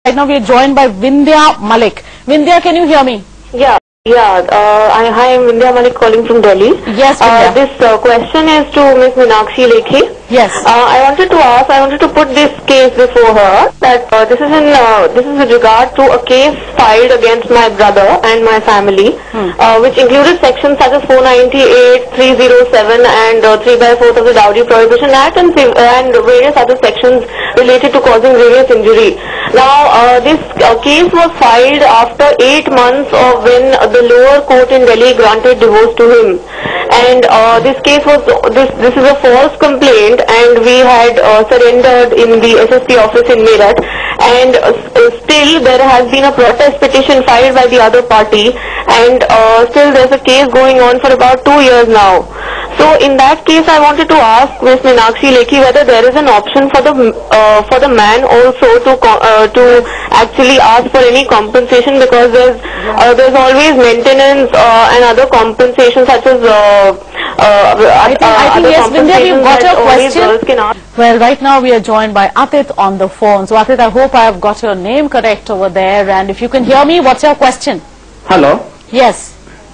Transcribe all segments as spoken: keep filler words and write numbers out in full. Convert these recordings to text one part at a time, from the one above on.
Right now we are joined by Vindhya Malik. Vindhya, can you hear me? Yeah, yeah. Uh, I, hi, I'm Vindhya Malik calling from Delhi. Yes, uh, This uh, question is to Miss Meenakshi Lekhi. Yes. Uh, I wanted to ask, I wanted to put this case before her, that uh, this is in, uh, this is with regard to a case filed against my brother and my family, hmm. uh, which included sections such as four ninety-eight, three oh seven and uh, three by fourth of the Dowry Prohibition Act and, and various other sections related to causing grievous injury. Now, uh, this uh, case was filed after eight months of when uh, the lower court in Delhi granted divorce to him. And uh, this case was, this, this is a false complaint, and we had uh, surrendered in the S S P office in Meerut, and uh, still there has been a protest petition filed by the other party, and uh, still there's a case going on for about two years now. So in that case, I wanted to ask Miss Meenakshi Lekhi whether there is an option for the uh, for the man also to uh, to actually ask for any compensation, because there's uh, there's always maintenance uh, and other compensations such as uh, uh, I think, uh, I think yes, Vindhya, we've got your question. Well, right now we are joined by Atit on the phone. So Atit, I hope I have got your name correct over there, and if you can hear me, what's your question? Hello. Yes.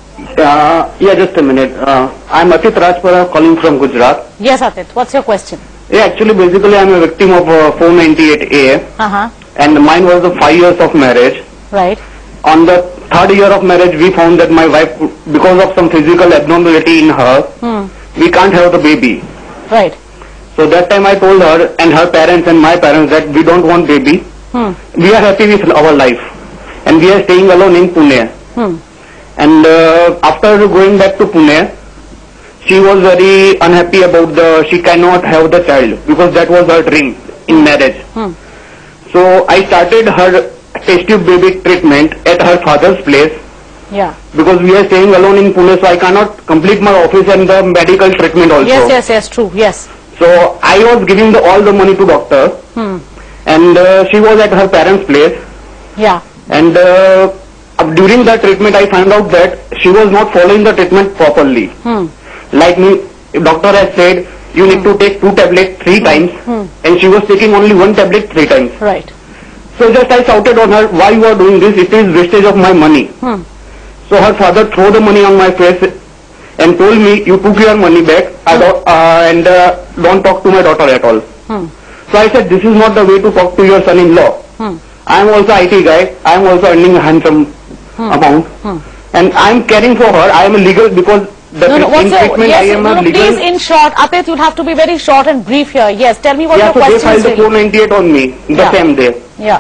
Uh, yeah, just a minute. Uh, I'm Atit Rajpara calling from Gujarat. Yes, Atit. What's your question? Yeah, actually, basically, I'm a victim of uh, four ninety-eight A. Uh-huh. And mine was the five years of marriage. Right. On the third year of marriage, we found that my wife, because of some physical abnormality in her, hmm. we can't have the baby. Right. So that time I told her and her parents and my parents that we don't want baby. Hmm. We are happy with our life. And we are staying alone in Pune. Hmm. And uh, after going back to Pune, she was very unhappy about the, she cannot have the child, because that was her dream in marriage. Hmm. So I started her test tube baby treatment at her father's place. Yeah. Because we are staying alone in Pune, so I cannot complete my office and the medical treatment also. Yes, yes, yes, true, yes. So I was giving the, all the money to doctor. Hmm. And uh, she was at her parents' place. Yeah. And uh, during the treatment, I found out that she was not following the treatment properly. Hmm. Like me, doctor has said, you need hmm. to take two tablets three hmm. times, hmm. and she was taking only one tablet three times. Right. So just I shouted on her, why you are doing this? It is wastage of my money. Hmm. So her father threw the money on my face and told me, you took your money back hmm. I don't, uh, and uh, don't talk to my daughter at all. Hmm. So I said, this is not the way to talk to your son-in-law. Hmm. I am also I T guy. I am also earning a handsome Hmm. amount, hmm. and I am caring for her. I am legal because the no, no, what's your, treatment yes, I am no, no, a legal. Please, in short, Atit, you'll have to be very short and brief here. Yes, tell me what yeah, your so question is. Yeah, so they filed the four ninety-eight on me the yeah. same day. Yeah.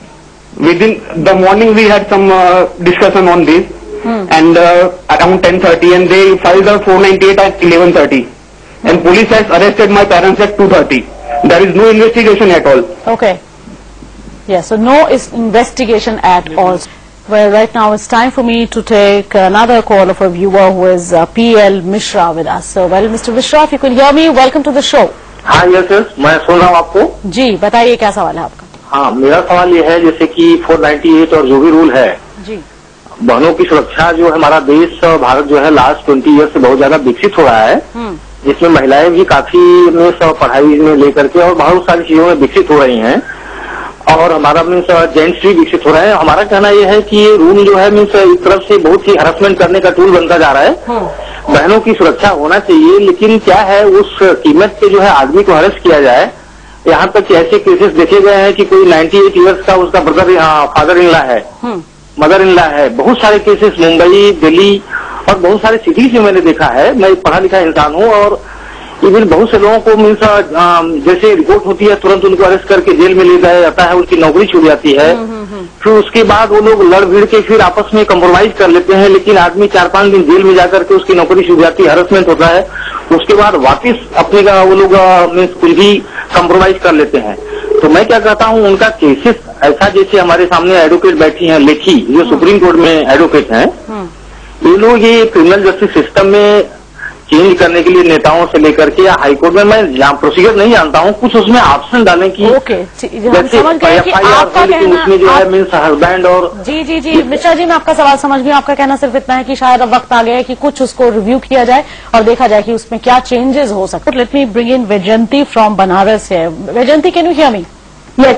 Within the morning, we had some uh, discussion on this, hmm. and uh, around ten thirty, and they filed the four ninety-eight at eleven thirty, hmm. and police has arrested my parents at two thirty. There is no investigation at all. Okay. Yes, so no is investigation at mm-hmm. all. Well, right now it's time for me to take another call of a viewer who is uh, P L Mishra with us. So, well, Mister Mishra, if you can hear me, welcome to the show. हाँ yes yes मैं सुन रहा हूँ आपको जी बताइए क्या सवाल है आपका हाँ मेरा सवाल ये है जैसे कि फोर नाइन्टी एट और जो भी रूल है जी बहनों की सुरक्षा जो है हमारा देश भारत जो है लास्ट ट्वेंटी ईयर से बहुत ज्यादा विकसित हो रहा है जिसमें महिलाएं भी काफी में पढ़ाई में लेकर के और बहुत सारी चीजों में विकसित हो रही हैं और हमारा मीन्स जेंट्स भी विकसित हो रहे हैं हमारा कहना यह है कि ये रूल जो है मीन्स एक तरफ से बहुत ही हरासमेंट करने का टूल बनता जा रहा है बहनों की सुरक्षा होना चाहिए लेकिन क्या है उस कीमत पे जो है आदमी को हरेस किया जाए यहाँ तक ऐसे केसेस देखे गए हैं कि कोई नाइन्टी एट ईयर्स का उसका ब्रदर फादर इन लॉ है मदर इन लॉ है बहुत सारे केसेस मुंबई दिल्ली और बहुत सारे सिटीज में मैंने देखा है मैं पढ़ा लिखा इंसान हूँ और इवन बहुत से लोगों को मीन्स जैसे रिपोर्ट होती है तुरंत उनको अरेस्ट करके जेल में ले जाया जाता है उनकी नौकरी छूट जाती है फिर उसके बाद वो लोग लड़ भिड़ के फिर आपस में कम्प्रोमाइज कर लेते हैं लेकिन आदमी चार पांच दिन जेल में जाकर के उसकी नौकरी छूट जाती है हरेसमेंट होता है उसके बाद वापिस अपने का वो लोग मीन्स कुछ भी कम्प्रोमाइज कर लेते हैं तो मैं क्या कहता हूँ उनका केसेस ऐसा जैसे हमारे सामने एडवोकेट बैठी हैं लेखी जो सुप्रीम कोर्ट में एडवोकेट हैं ये लोग ये क्रिमिनल जस्टिस सिस्टम में चेंज करने के लिए नेताओं से लेकर के या हाईकोर्ट में मैं प्रोसीजर नहीं जानता हूँ कुछ उसमें ऑप्शन डालें कि ओके जैसे आपका कहना उसमें जो है मीन्स हस्बैंड और जी जी जी मिश्रा जी मैं आपका सवाल समझ गई आपका कहना सिर्फ इतना है कि शायद अब वक्त आ गया है कि कुछ उसको रिव्यू किया जाए और देखा जाए कि उसमें क्या चेंजेस हो सकते हैं let me bring in Vaijayanti from Banaras है Vaijayanti can you hear me yes yes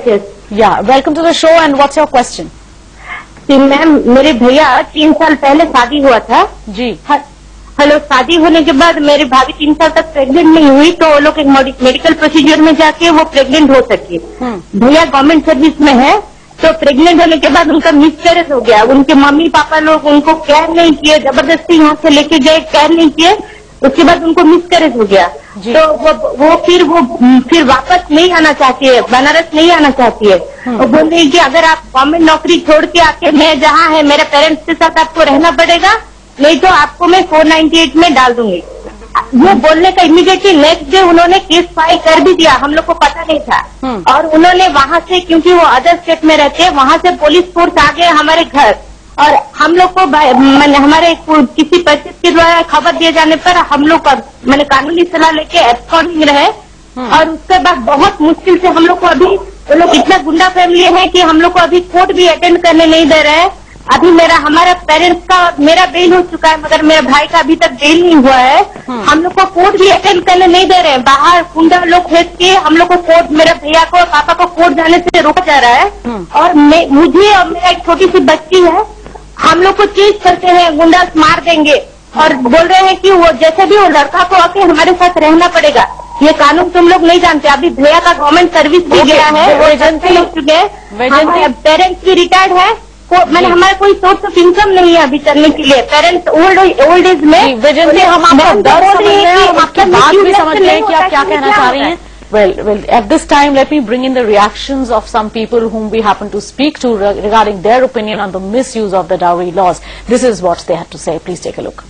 Yeah, welcome to the show and what's your question? जी मैम, मेरे भैया तीन साल पहले शादी हुआ था जी। हेलो, शादी होने के बाद मेरी भाभी तीन साल तक प्रेग्नेंट नहीं हुई, तो वो लोग एक मेडिकल प्रोसीजर में जाके वो प्रेग्नेंट हो सके। भैया गवर्नमेंट सर्विस में है, तो प्रेग्नेंट होने के बाद उनका मिसकैरेज हो गया। उनके मम्मी पापा लोग उनको केयर नहीं किए, जबरदस्ती यहाँ से लेके गए, केयर नहीं किए, उसके बाद उनको मिसकैरेज हो गया। तो वो वो फिर वो फिर वापस नहीं आना चाहती है, बनारस नहीं आना चाहती है। वो बोल रही है कि अगर आप गवर्नमेंट नौकरी छोड़ के आके मैं जहाँ है मेरे पेरेंट्स के साथ आपको रहना पड़ेगा, नहीं तो आपको मैं फोर नाइन्टी एट में डाल दूंगी। वो बोलने का इमीडिएटली नेक्स्ट डे उन्होंने केस फाइल कर भी दिया, हम लोग को पता नहीं था। और उन्होंने वहाँ से, क्योंकि वो अदर स्टेट में रहते हैं, वहाँ से पुलिस फोर्स आ गए हमारे घर, और हम लोग को मैंने हमारे किसी परिचित के द्वारा खबर दिए जाने पर हम लोग मैंने कानूनी सलाह लेके एब्सकॉन्डिंग रहे। और उसके बाद बहुत मुश्किल से हम लोग को अभी, वो लोग इतना गुंडा फैमिली है कि हम लोग को अभी कोर्ट भी अटेंड करने नहीं दे रहे हैं। अभी मेरा हमारा पेरेंट्स का मेरा बेल हो चुका है, मगर मेरे भाई का अभी तक बेल नहीं हुआ है। हम लोग को कोर्ट भी अटेंड करने नहीं दे रहे हैं। बाहर गुंडा लोग भेज के हम लोग को कोर्ट, मेरे भैया को और पापा को कोर्ट जाने से रोका जा रहा है। और मैं, मुझे और मेरा एक छोटी सी बच्ची है, हम लोग को चीज करते हैं, गुंडा मार देंगे और बोल रहे हैं कि वो जैसे भी वो लड़का को आके हमारे साथ रहना पड़ेगा। ये कानून तुम लोग नहीं जानते। अभी भैया का गवर्नमेंट सर्विस भी गया है, वो एजेंसी लोग चुके हैं, पेरेंट्स भी रिटायर्ड है, मैंने हमारा कोई सोर्स ऑफ इनकम नहीं है अभी चलने के लिए। पेरेंट्स ओल्ड ओल्ड एज में हम आपका दर्द समझ रहे हैं, हम आपकी बात भी समझ रहे हैं कि आप क्या कहना चाह रही हैं। Well, well, at this time, let me bring in the reactions of some people whom we happen to speak to regarding their opinion on the misuse of the dowry laws. This is what they had to say. Please take a look.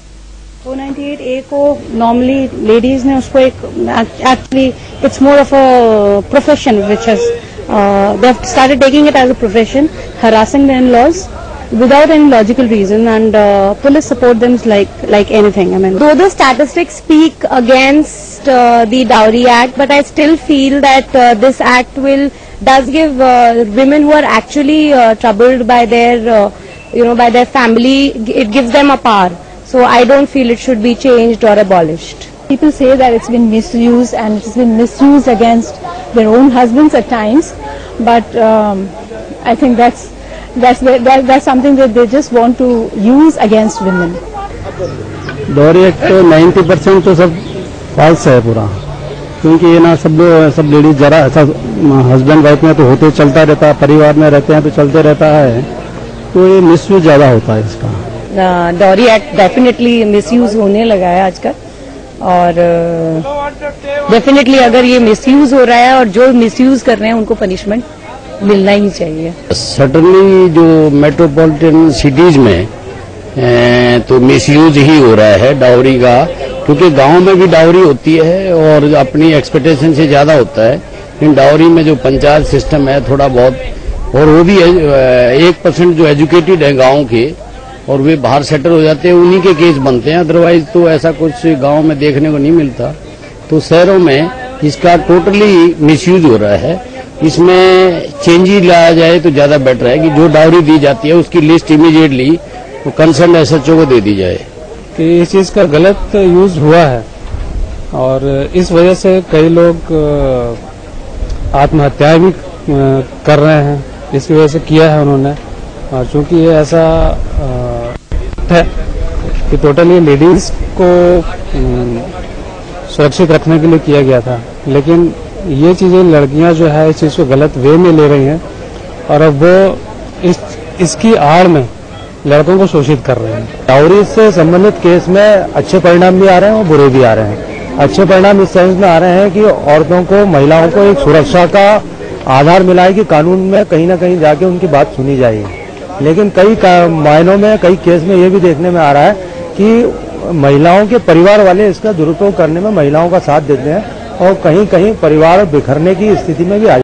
Four ninety eight A को normally ladies ने उसको एक actually it's more of a profession which has they have started taking it as a profession, harassing their in-laws without any logical reason, and uh, police support them like like anything. I mean, though the statistics speak against uh, the Dowry Act, but I still feel that uh, this act will does give uh, women who are actually uh, troubled by their uh, you know by their family, it gives them a power. So I don't feel it should be changed or abolished. People say that it's been misused, and it's been misused against their own husbands at times, but um, I think that's that's that, that's something that they just want to use against women. Dowry act तो ninety percent तो सब false है पूरा, क्योंकि ये ना सब लोग सब लेडीज जरा ऐसा हस्बैंड वाइफ में तो होते चलता रहता है, परिवार में रहते हैं तो चलते रहता है, तो ये मिसयूज ज्यादा होता है इसका। डॉरी एक्ट डेफिनेटली मिसयूज होने लगा है आजकल, और डेफिनेटली अगर ये मिसयूज हो रहा है और जो मिसयूज कर रहे हैं उनको पनिशमेंट मिलना ही चाहिए। सर्टनली जो मेट्रोपॉलिटन सिटीज में तो मिसयूज ही हो रहा है डाउरी का, क्योंकि गांव में भी डाउरी होती है और अपनी एक्सपेक्टेशन से ज्यादा होता है। लेकिन डाउरी में जो पंचायत सिस्टम है थोड़ा बहुत, और वो भी एक परसेंट जो एजुकेटेड है गांव के और वे बाहर सेटल हो जाते हैं, उन्हीं के केस बनते हैं, अदरवाइज तो ऐसा कुछ गांव में देखने को नहीं मिलता। तो शहरों में इसका टोटली मिसयूज हो रहा है। इसमें चेंज ही लाया जाए तो ज्यादा बेटर है कि जो डाउरी दी जाती है उसकी लिस्ट इमीडिएटली वो कंसर्न एसएचओ को दे दी जाए। कि इस चीज का गलत यूज हुआ है और इस वजह से कई लोग आत्महत्याएं भी कर रहे हैं, इसकी वजह से किया है उन्होंने। और चूंकि ये ऐसा है कि टोटली लेडीज को सुरक्षित रखने के लिए किया गया था, लेकिन ये चीजें लड़कियां जो है इस चीज को गलत वे में ले रही हैं और अब वो इस इसकी आड़ में लड़कों को शोषित कर रहे हैं। डाउरी से संबंधित केस में अच्छे परिणाम भी आ रहे हैं और बुरे भी आ रहे हैं। अच्छे परिणाम इस सेंस में आ रहे हैं कि औरतों को, महिलाओं को एक सुरक्षा का आधार मिला है कि कानून में कहीं ना कहीं जाके उनकी बात सुनी जाएगी। लेकिन कई मायनों में, कई केस में ये भी देखने में आ रहा है कि महिलाओं के परिवार वाले इसका दुरुपयोग करने में महिलाओं का साथ देते हैं और कहीं कहीं परिवार बिखरने की स्थिति में भी आ